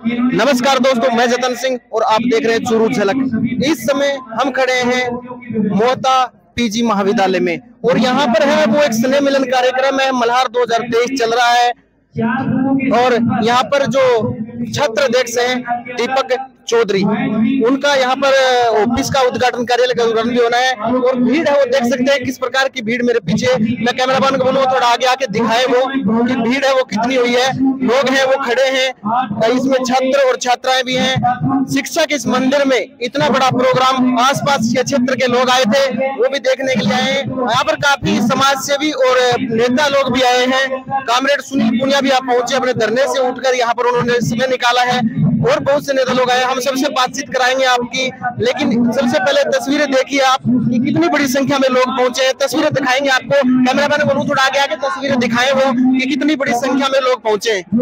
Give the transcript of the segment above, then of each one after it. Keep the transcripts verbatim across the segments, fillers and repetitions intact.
नमस्कार दोस्तों, मैं जतन सिंह और आप देख रहे हैं चुरू झलक। इस समय हम खड़े हैं मोहता पीजी महाविद्यालय में और यहाँ पर है वो एक स्नेह मिलन कार्यक्रम है। मल्हार दो हज़ार तेईस चल रहा है और यहाँ पर जो छात्र अध्यक्ष हैं दीपक चौधरी, उनका यहाँ पर ऑफिस का उद्घाटन, कार्यालय का उद्घाटन भी होना है और भीड़ है वो देख सकते हैं किस प्रकार की भीड़। मेरे पीछे मैं कैमरामैन को बोलूँ थोड़ा आगे आके दिखाए वो कि भीड़ है वो कितनी हुई है, लोग हैं वो खड़े हैं, इसमें छात्र और छात्राएं भी हैं। शिक्षक इस मंदिर में इतना बड़ा प्रोग्राम, आसपास के क्षेत्र के लोग आए थे वो भी देखने के लिए आए हैं। यहाँ पर काफी समाज सेवी और नेता लोग भी आए हैं। कामरेड सुनील पुनिया भी आप पहुंचे, अपने धरने से उठकर यहाँ पर उन्होंने समय निकाला है और बहुत से नेता लोग आए। हम सबसे बातचीत कराएंगे आपकी, लेकिन सबसे पहले तस्वीरें देखिए आप कि कितनी बड़ी संख्या में लोग पहुंचे हैं। तस्वीरें दिखाएंगे आपको, कैमरामैन बोलूं थोड़ा आगे आके तस्वीरें दिखाएं वो कि कितनी बड़ी संख्या में लोग पहुंचे हैं।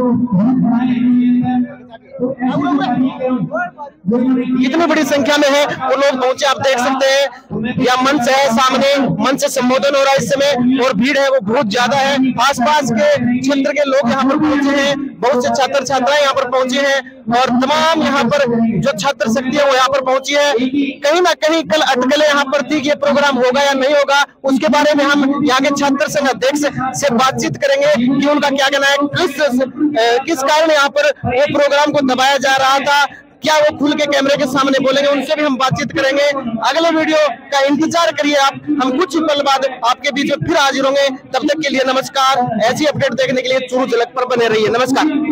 कितनी बड़ी संख्या में है वो लोग पहुंचे, आप देख सकते हैं। या मंच है सामने, मंच से संबोधन हो रहा है इस समय और भीड़ है वो बहुत ज्यादा है। आसपास के क्षेत्र के लोग यहाँ पर पहुंचे हैं, बहुत से छात्र छात्राएं यहाँ पर पहुंचे हैं और तमाम यहाँ पर जो छात्र शक्ति है वो यहाँ पर पहुंची है। कहीं ना कहीं कल अटकलें यहाँ पर थी कि ये प्रोग्राम होगा या नहीं होगा, उसके बारे में हम यहाँ के छात्र संघ अध्यक्ष से बातचीत करेंगे कि उनका क्या कहना है, किस किस कारण यहाँ पर वो प्रोग्राम को दबाया जा रहा था, क्या वो खुल के कैमरे के सामने बोलेंगे, उनसे भी हम बातचीत करेंगे। अगले वीडियो का इंतजार करिए आप, हम कुछ ही पल बाद आपके बीच में फिर हाजिर होंगे। तब तक के लिए नमस्कार। ऐसी अपडेट देखने के लिए चुरू झलक पर बने रहिए। नमस्कार।